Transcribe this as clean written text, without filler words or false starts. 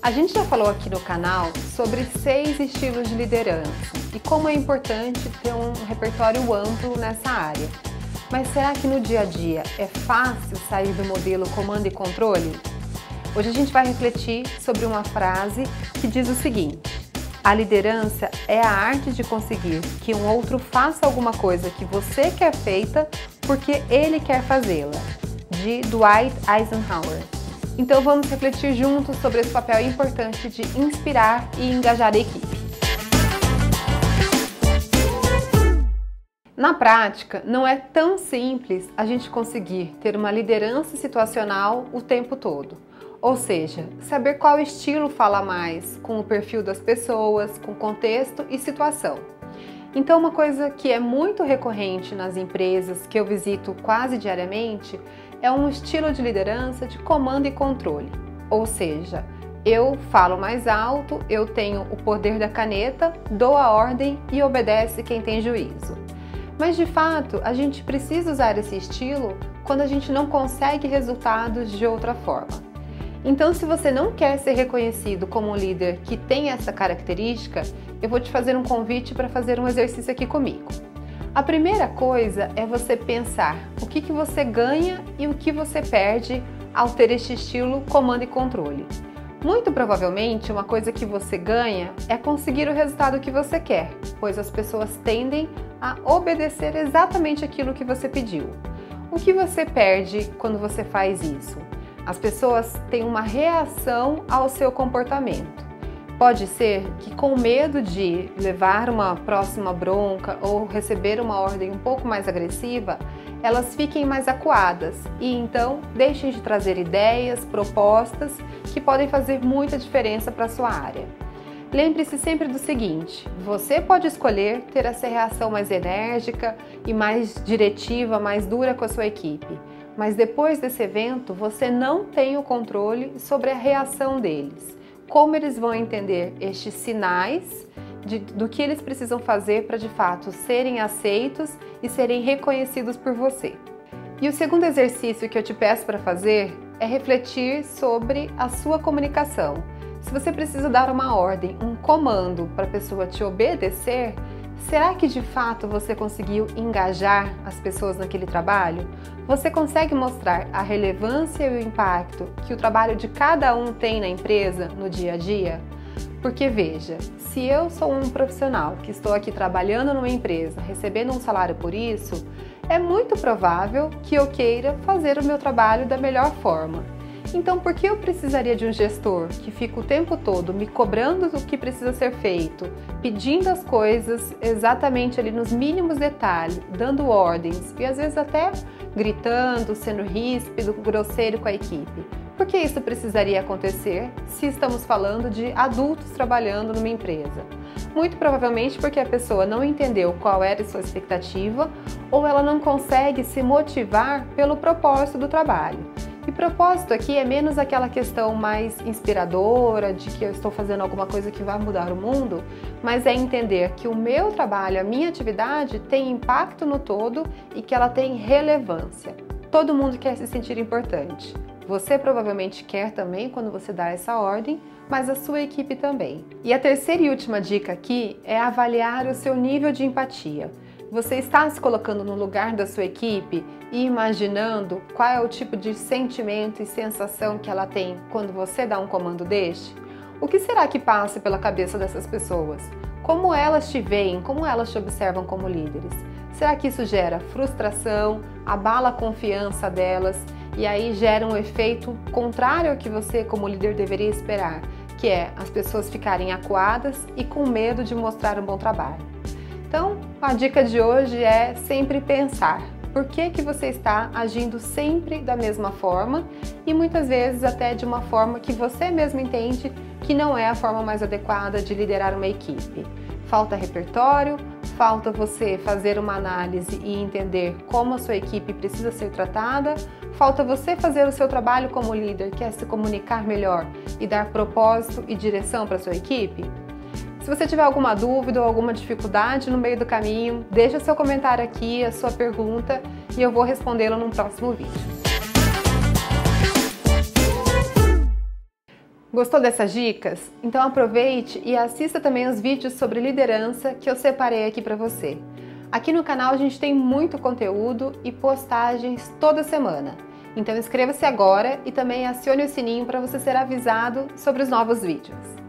A gente já falou aqui no canal sobre 6 estilos de liderança e como é importante ter um repertório amplo nessa área. Mas será que no dia a dia é fácil sair do modelo comando e controle? Hoje a gente vai refletir sobre uma frase que diz o seguinte: a liderança é a arte de conseguir que um outro faça alguma coisa que você quer feita porque ele quer fazê-la, de Dwight Eisenhower. Então vamos refletir juntos sobre esse papel importante de inspirar e engajar a equipe. Na prática, não é tão simples a gente conseguir ter uma liderança situacional o tempo todo. Ou seja, saber qual estilo fala mais com o perfil das pessoas, com contexto e situação. Então, uma coisa que é muito recorrente nas empresas que eu visito quase diariamente é um estilo de liderança de comando e controle. Ou seja, eu falo mais alto, eu tenho o poder da caneta, dou a ordem e obedece quem tem juízo. Mas de fato, a gente precisa usar esse estilo quando a gente não consegue resultados de outra forma. Então, se você não quer ser reconhecido como um líder que tem essa característica, eu vou te fazer um convite para fazer um exercício aqui comigo. A primeira coisa é você pensar o que você ganha e o que você perde ao ter este estilo comando e controle. Muito provavelmente, uma coisa que você ganha é conseguir o resultado que você quer, pois as pessoas tendem a obedecer exatamente aquilo que você pediu. O que você perde quando você faz isso? As pessoas têm uma reação ao seu comportamento. Pode ser que, com medo de levar uma próxima bronca ou receber uma ordem um pouco mais agressiva, elas fiquem mais acuadas e então deixem de trazer ideias, propostas que podem fazer muita diferença para a sua área. Lembre-se sempre do seguinte: você pode escolher ter essa reação mais enérgica e mais diretiva, mais dura com a sua equipe, mas depois desse evento você não tem o controle sobre a reação deles. Como eles vão entender estes sinais do que eles precisam fazer para de fato serem aceitos e serem reconhecidos por você. E o segundo exercício que eu te peço para fazer é refletir sobre a sua comunicação. Se você precisa dar uma ordem, um comando para a pessoa te obedecer, será que de fato você conseguiu engajar as pessoas naquele trabalho? Você consegue mostrar a relevância e o impacto que o trabalho de cada um tem na empresa, no dia a dia? Porque veja, se eu sou um profissional que estou aqui trabalhando numa empresa, recebendo um salário por isso, é muito provável que eu queira fazer o meu trabalho da melhor forma. Então, por que eu precisaria de um gestor que fica o tempo todo me cobrando do que precisa ser feito, pedindo as coisas exatamente ali nos mínimos detalhes, dando ordens e às vezes até gritando, sendo ríspido, grosseiro com a equipe? Por que isso precisaria acontecer se estamos falando de adultos trabalhando numa empresa? Muito provavelmente porque a pessoa não entendeu qual era a sua expectativa ou ela não consegue se motivar pelo propósito do trabalho. E propósito aqui é menos aquela questão mais inspiradora de que eu estou fazendo alguma coisa que vai mudar o mundo, mas é entender que o meu trabalho, a minha atividade tem impacto no todo e que ela tem relevância. Todo mundo quer se sentir importante. Você provavelmente quer também quando você dá essa ordem, mas a sua equipe também. E a terceira e última dica aqui é avaliar o seu nível de empatia. Você está se colocando no lugar da sua equipe e imaginando qual é o tipo de sentimento e sensação que ela tem quando você dá um comando deste? O que será que passa pela cabeça dessas pessoas? Como elas te veem? Como elas te observam como líderes? Será que isso gera frustração, abala a confiança delas e aí gera um efeito contrário ao que você como líder deveria esperar, que é as pessoas ficarem acuadas e com medo de mostrar um bom trabalho? Então, a dica de hoje é sempre pensar por que você está agindo sempre da mesma forma e muitas vezes até de uma forma que você mesmo entende que não é a forma mais adequada de liderar uma equipe. Falta repertório, falta você fazer uma análise e entender como a sua equipe precisa ser tratada, falta você fazer o seu trabalho como líder, que é se comunicar melhor e dar propósito e direção para a sua equipe. Se você tiver alguma dúvida ou alguma dificuldade no meio do caminho, deixa seu comentário aqui, a sua pergunta, e eu vou respondê-la num próximo vídeo. Gostou dessas dicas? Então aproveite e assista também os vídeos sobre liderança que eu separei aqui para você. Aqui no canal a gente tem muito conteúdo e postagens toda semana. Então inscreva-se agora e também acione o sininho para você ser avisado sobre os novos vídeos.